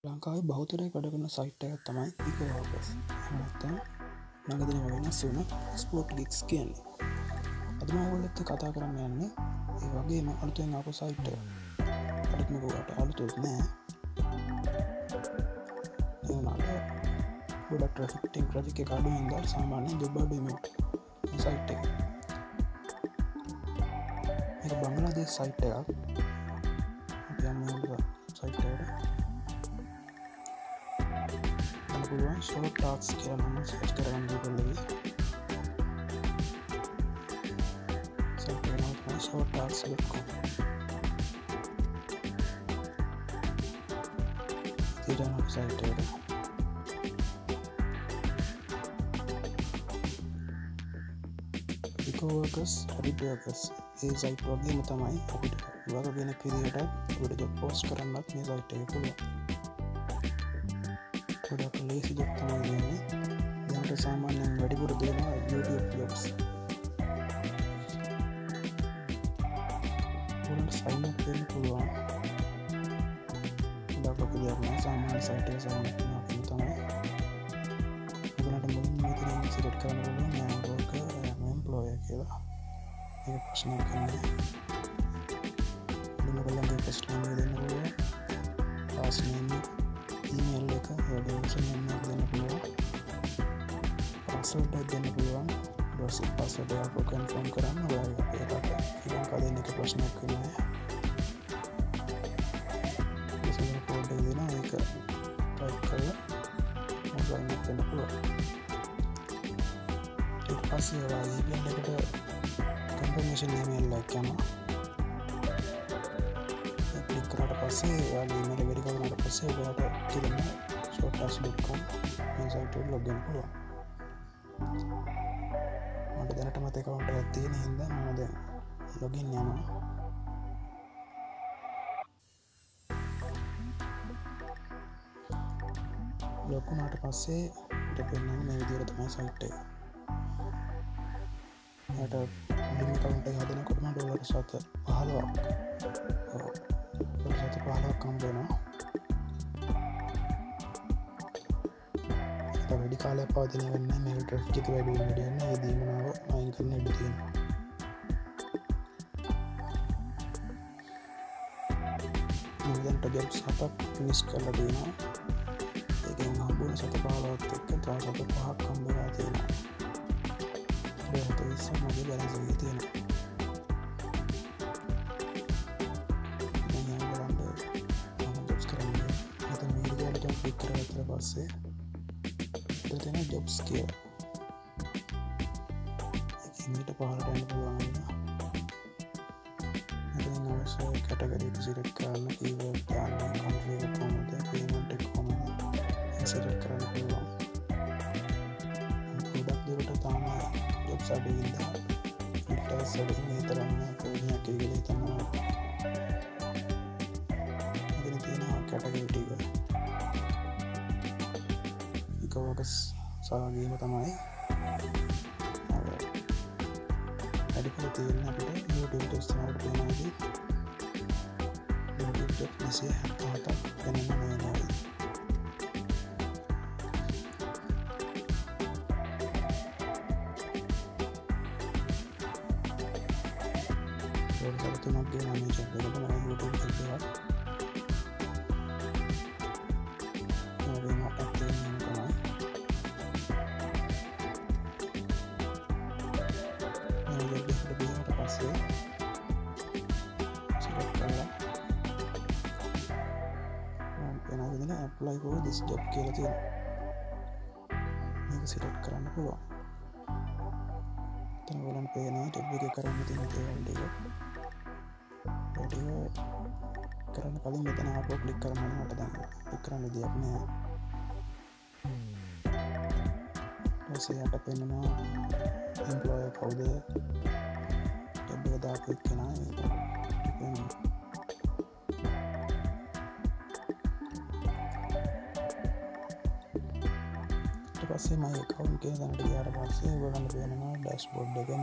ලංකාවේ බහුතරය වැඩ කරන සයිට් එකක් තමයි Picoworkers. එහෙම නැත්නම් ළඟදීම වෙනස් වුණ Sproutgigs කියන්නේ. අද මම ඔයගොල්ලොත් එක්ක කතා කරන්න යන්නේ ඒ වගේම අලුතෙන් ආපු සයිට් එක. අලුත්ම ගොඩට අලුතුත් නෑ. ඒ වුණාට ගොඩක් ට්‍රැෆික් එක අඩු වෙනද සාමාන්‍යයෙන් ජොබ් අඩු වෙන සයිට් එක. මේක බංගලාදේශ සයිට් එකක්. අපි යමු සයිට් එකට. පුළුවන් ෂෝට් ටාක්ස් කියලා නම් සර්ච් කරගන්න Google එකේ සයිට් එක තමයි shorttalks.com. ඊට යන සයිට් එකට Picoworkers, Rapidworkers ඒ සයිට් වගේම තමයි අපිට වග වෙන විදිහට ජොබ් පෝස්ට් කරන්නත් මේ සයිට් එකේ පුළුවන්. ගොඩක් ලේසි ජොබ් තමයි දෙන්නේ. දැනට සාමාන්‍යයෙන් වැඩිපුර දෙනවා YouTube jobs. ඔයාලට sign up වෙන්න පුළුවන්. ගොඩක් දෙයක් නෑ සාමාන්‍ය සයිට් එක sign up වෙනවා තමයි. ඔයාලට මුලින්ම මෙතන select කරන්න පුළුවන් I'm worker, I'm employer කියලා. ඒක ප්‍රශ්නයක් නෑ. ඔයාලගේ first name දෙන්න පුළුවන්. last name email එක username එක දෙන්න පුළුවන්. password එක දෙන්න පුළුවන්. ඊට පස්සේ password එක confirm කරන්න ඔයාලා ඒකට ඊළඟ දෙන්න එක ප්‍රශ්නයක් වෙන්නේ නැහැ. username code එක දෙනවා ඒක type කරලා sign up වෙන්න පුළුවන්. ඊට පස්සේ ඔයාලා email එකට confirmation email එකක් යනවා. පස්සේ ඔයාලා ඊමේල් එක වෙරිෆයි කරනාට පස්සේ ඔයාලට තියෙන shorttalks.com මේ සයිට් එකට ලොග් වෙන්න පුළුවන්. මට දැනටමත් account එකක් තියෙන හින්දා මම දැන් ලොගින් යනවා. ලොග් වුණාට පස්සේ ඊට පෙන්නන්නේ මේ විදිහට තමයි සයිට් එක. මට මුලින්ම account එක හදනකොටම $7.15ක් කම්බෙනවා. වැඩි කාලයක් පවතින වෙන්නේ මේ ට්‍රැෆික් එක වැඩි වෙන වැඩි වෙන ඒ දීමනාව අයින් කරන්න ඉඩ තියෙනවා. මම දැන් ජොබ්ස් 7ක් ෆිනිෂ් කරලා දෙනවා. ඒකෙන් හම්බුන 7.15ත් එක්ක තව 7.5ක් හම්බ වෙලා තියෙනවා. ඒක තමයි මගේ බැලන්ස් එකේ තියෙනවා. ක්ලික් කරලා පස්සේ ඉතින් තියෙන ජොබ්ස් කියලා. ඒකෙන් ඊට පහළට යන්න පුළුවන් වෙනවා. මෙතන අවශ්‍ය කැටගරි එක සිලෙක්ට් කරන්න, කීවර්ඩ් දාන්න, කන්ට්‍රි එක කොහොමද, පේමන්ට් එක කොහොමද සිලෙක්ට් කරන්න පුළුවන්. ගොඩක් දුරට තාම ජොබ්ස් අඩු වෙනවා. ෆිල්ටර්ස් අඩු මේ තරම් ප්‍රයෝජනයක් කියලා හිතනවා. මෙතන තියෙන කැටගරි ටික Picoworkers සාගීම තමයි වැඩිපුර තියෙන අපිට YouTube ටෙස්ට් කරනකොට පේනවාදී YouTube job 277ක් වෙනම වෙනවා. ඒක තුනක් ගේ නම් check කරලා YouTube job එකක් apply for this job කියලා තියෙනවා. මේක select කරන්න පුළුවන්. එතන ඔයාලන්ට පේනවා job එකේ කරන්න තියෙන දේවල් ටික. ඒක කරන්න කලින් මෙතන ආපහු ක්ලික් කරන්න ඕනේ. මට දැන් ක්ලික් කරන්න දෙයක් නෑ. ඊට යට පේනවා employer කවුද? job එක දාපු කෙනා මේක. පස්සේ my account එක දැනට ගියාට පස්සේ ඔයගොල්ලන්ට පේනවා dashboard එක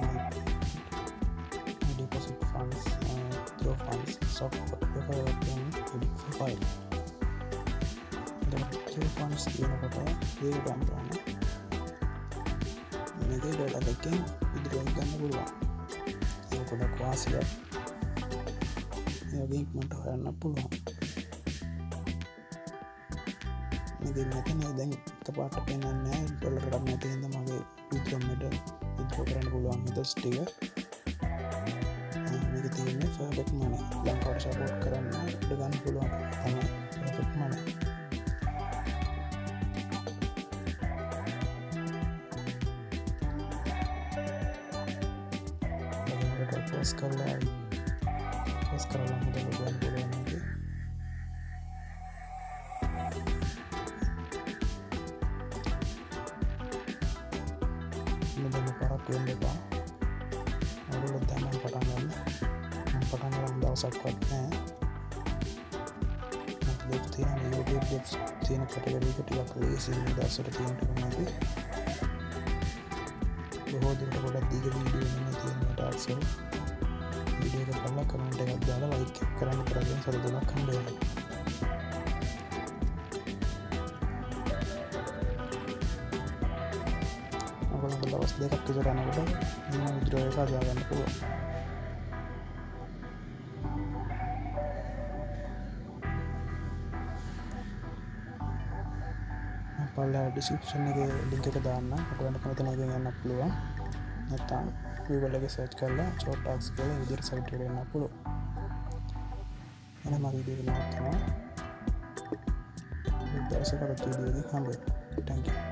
my deposit funds, withdraw funds, support එක file. පන්ස් කියනකොට ඒක ගම්පුරන්න මේකේ ඩොලර් එකෙන් ඉදිරියට ගන්න පුළුවන්. ඒක ගොඩක් වාසියක්. ඒ වගේ ඉක්මනට හොයන්න පුළුවන්. මේකෙන් මෙතන දැන් එකපාරට පේන්නේ නැහැ ඩොලර් එකක් නැති හින්දා මගේ විත්ඩ්‍රෝ කරන්න පුළුවන් මෙතස් ටික. මේක තියෙන්නේ perfect money. ලංකාවට සපෝට් කරන්න ගන්න පුළුවන් තමයි perfect money. press කරලා මුදල් ගන්න පුළුවන් මේක. මුදල් පාරක් වෙන්න එපා. ඔයගොල්ලෝ දැන් පටන් ගන්න. මම පටන් ගන්න දවසක්වත් නැහැ. මම තියෙන YouTube clips තියෙන කැටගරි එක ටිකක් ලේසි දවසට තියෙන්න ඕනේ. බොහෝ දුරට ගොඩක් දීග වීඩියෝ නෙමෙයි තියෙන ටාක්ස් වල. වීඩියෝ එක බලලා කමෙන්ට් එකක් දාලා ලයික් කරන්න කරගෙන සරදලක් හම්බ වෙනවා. ඔයගොල්ලෝ දවස් දෙකක් විතර යනකොට මේ විඩ්‍රෝ එක හදාගන්න පුළුවන්. පල්ලා ඩිස්ක්‍රිප්ෂන් එකේ ලින්ක් එක දාන්න. ඔයගොල්ලන්ට මෙතන එකෙන් යන්න පුළුවන්. නැත්නම් Google එකේ සර්ච් කරලා Sproutgigs කියලා විදිහට සයිට් එකට යන්න පුළුවන්. එහෙනම් මම වීඩියෝ එක නවත්තනවා. ඊට පස්සේ කරත් වීඩියෝ එක හම්බ වෙනවා. Thank you.